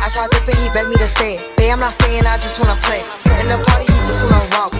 I tried dipping, he begged me to stay. Babe, I'm not staying, I just wanna play. In the party, he just wanna romp.